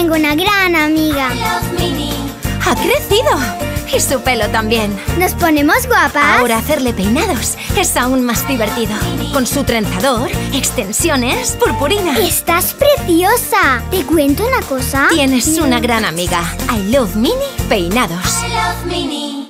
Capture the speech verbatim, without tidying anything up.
Tengo una gran amiga. ¡Ha crecido! Y su pelo también. ¿Nos ponemos guapas? Ahora hacerle peinados es aún más divertido. Con su trenzador, extensiones, purpurina. ¡Estás preciosa! ¿Te cuento una cosa? Tienes una gran amiga. I Love Mini Peinados. I love Mini.